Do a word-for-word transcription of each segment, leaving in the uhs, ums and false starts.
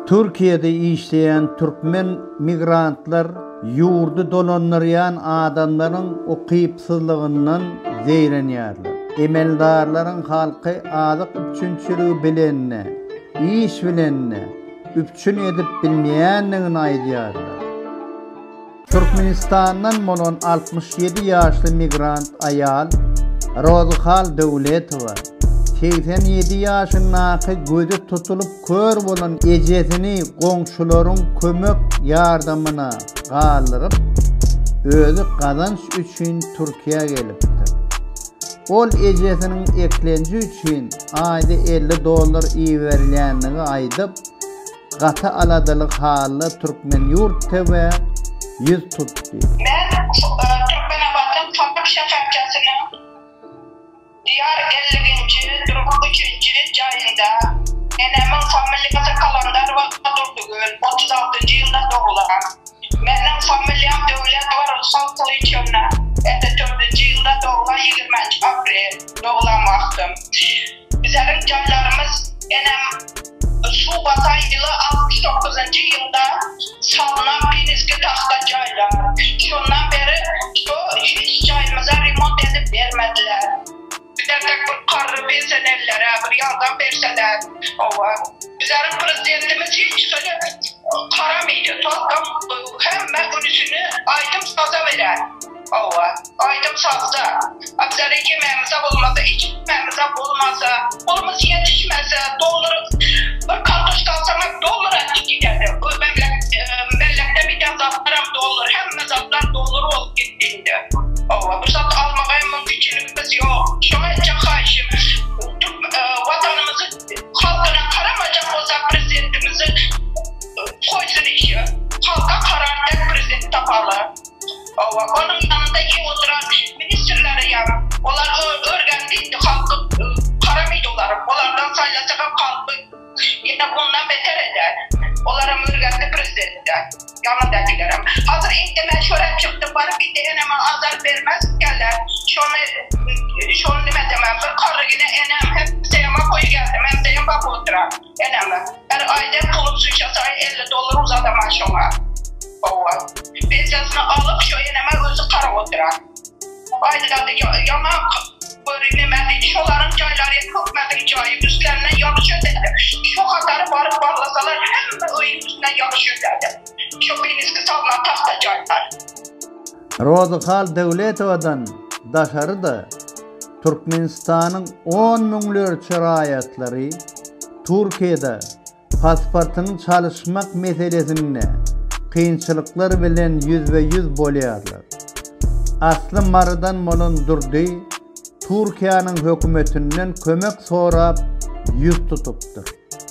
Türkiýede işleýän türkmen migrantlar ýurdu dolanýan adamlaryň okypsızlygyndan zeýrenýärler. Emeldarlaryň halky azyk üçünçüligi bilenne, iş bilenne, üpçün edip bilmeýändigini aýdýarlar. Türkmenistandan bolan altmış ýedi ýaşly migrant aýal Rozhal Döwletowa seksen ýedi ýaşyndaky gözi tutulup kör bolan ejesini goňşularyň kömek ýardamyna galyryp özü gazanç üçin Türkiýe'ye gelipdir. Ol ejesiniň eklenji üçin aýda elli dollar iýerilýändigi aýdyp gata aladylyk hally türkmen ýurt tebe yüz tutdy. Men Türkmenabatyň Toprak şäherçesiniň Diyar elliginci Durgun üçünçü jaýynda enemin familiýasy Kalandar we Durdugül otuz altynjy ýylda doğulan. Meniň familiýam Döwlet we Rusal Kılıçyna elli dördünjü ýylda doğulan ýygrümenji aprel doğulan wagtym. Bizleriň jaýlarymyz enem suw batan ýyly altmış dokuzunjy ýylda salynan peniski taxta jaýlar. Şondan beri şu hiç jaýymyza remont edip bermediler. Bizlerden bir karı pensionerlere bir yardım verseler, ova. Bizlerin prezidentimiz hiç öyle karamaydı. Tolkam hemme günüsünü aydım saza veren, ova. Aydım sazda. Bizlerin yemeğimize bulmasa, içmemize bulmasa, olumuz yetişmese, doları bir kardeş kalsamak dolar ettik giderdi. Mellekte bir de zatlarım dolar, hemme zatlar dolar olup gittiğinde. Ova. Bu zat almaya mümkünlüğümüz yok. Şuna edecek haşim. Vatanımızı halkına karamayacak olsa prezidentimizi koysun işi. Halka kararda prezident tapalı. Onun yanında iyi oturan ministerleri ya. Onlar örgendiydi. Halkı karamaydı onlar. Onlardan saylasak halkı yine bundan beter eder. Onlara örgendi prezidentten. Yanındakilerim. Hazır indi meşhuret çıktı. Barıp indi hemen azar vermez geller. Şunu şunu ne demem. Bir karı yine enem hep seyama koyu geldim. Hem seyam bak oturan. Enemi. Her ayda pulum suça say elli dolar uzadama şuna. Ova. Pensiyasını alıp şu eneme özü kara oturan. Ayda da yaman bölünemedi. Şoların cayları hükmedik cayı üstlerine yarış ödedi. Şu kadarı barıp barlasalar hem oyun üstüne yarış ödedi. Şu peniski salına tahta caylar. Rozhal Döwletowa'dan daşary da Türkmenistanyň on müňlerçe raýatlary Türkiýede pasportyny çalışmak meselesinde kynçylyklar bilen yüzbe yüz bolýarlar. Asly mardan bolan durdy Türkiýanyň hökümetinden kömek sorap yüz tutupdyr.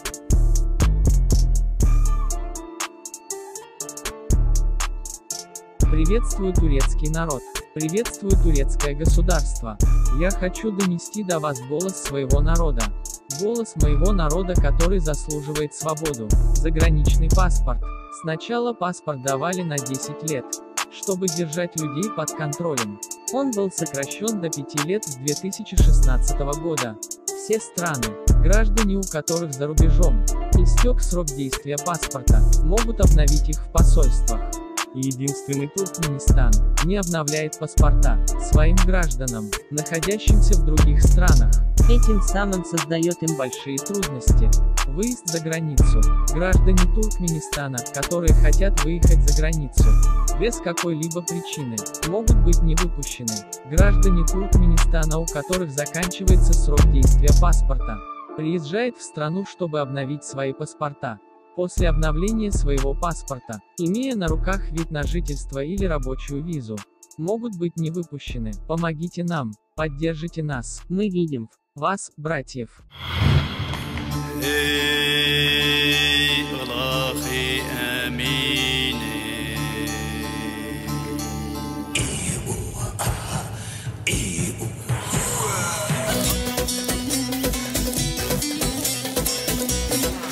Приветствую турецкий народ. Приветствую турецкое государство. Я хочу донести до вас голос своего народа. Голос моего народа, который заслуживает свободу. Заграничный паспорт. Сначала паспорт давали на десять лет, чтобы держать людей под контролем. Он был сокращен до пяти лет с две тысячи шестнадцатого года. Все страны, граждане у которых за рубежом истек срок действия паспорта, могут обновить их в посольствах. Единственный Туркменистан не обновляет паспорта своим гражданам, находящимся в других странах. Этим самым создает им большие трудности. Выезд за границу. Граждане Туркменистана, которые хотят выехать за границу, без какой-либо причины, могут быть не выпущены. Граждане Туркменистана, у которых заканчивается срок действия паспорта, приезжают в страну, чтобы обновить свои паспорта. После обновления своего паспорта, имея на руках вид на жительство или рабочую визу, могут быть не выпущены. Помогите нам, поддержите нас. Мы видим в вас, братьев.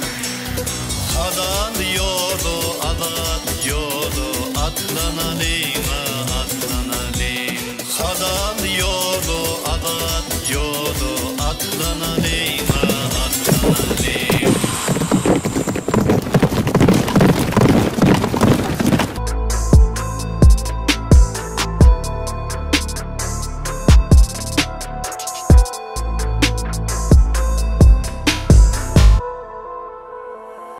Adan yolu, adan yolu atlanani